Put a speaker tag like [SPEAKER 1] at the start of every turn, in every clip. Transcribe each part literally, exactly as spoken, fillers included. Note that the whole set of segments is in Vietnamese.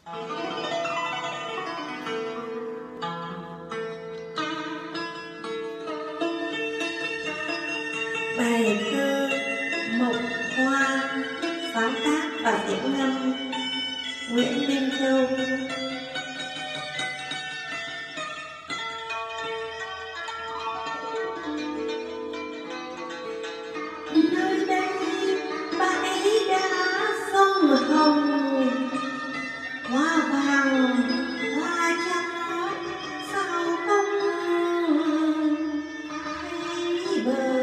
[SPEAKER 1] Bài thơ Mộc Hoa, sáng tác và diễn ngâm Nguyễn Minh Châu. Nơi đây bãi đá sông Hồng, hoa vàng hoa trắng sao không thấy bờ.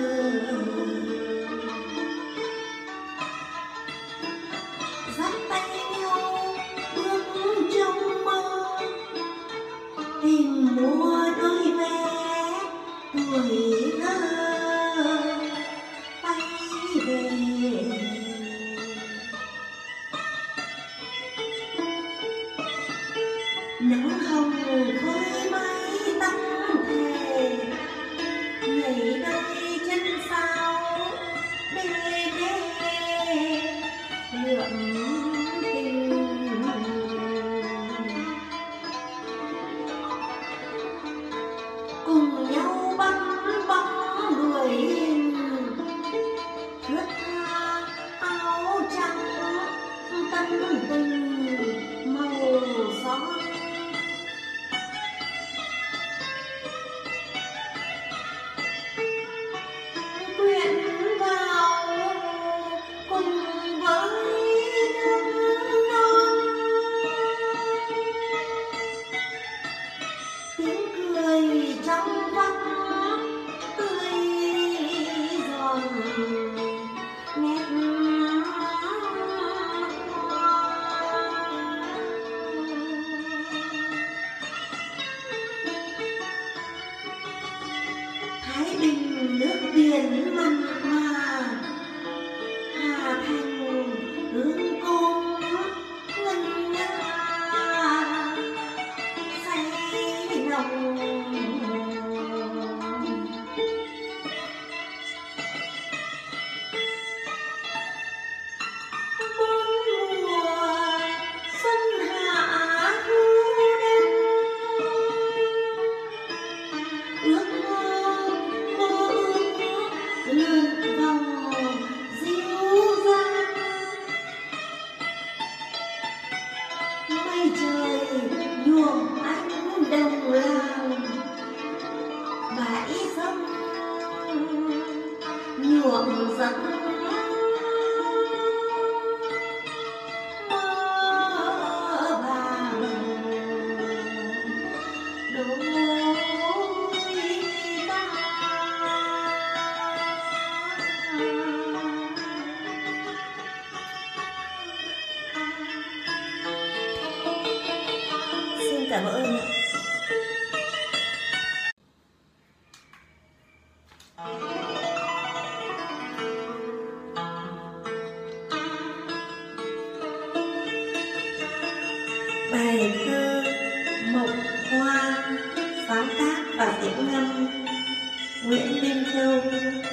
[SPEAKER 1] Dắt tay nhau bước trong mơ, tìm mua đôi vé tuổi thơ bay về. Nắng hồng khơi mây tóc thề, nhảy đôi chân sao đê đê lượn tình. Cùng nhau bắn bóng đuổi hình, thướt tha áo trắng tân tình màu son. Quyện vào cùng với nước non, tiếng cười trong vắt tươi giòn nét hoa. Thái Bình nước biển mặn mà, Hà Thành hương cốm ngân nga say nồng. Bốn mùa xuân hạ thu đông, ước mơ mơ ước lượn vòng dịu dàng. Mây trời nhuộm ánh đồng làng, bãi sông nhuộm giấc mơ vàng. Đôi ta xin cảm ơn ạ. Bài thơ Mộc Hoa, sáng tác và diễn ngâm Nguyễn Minh Châu.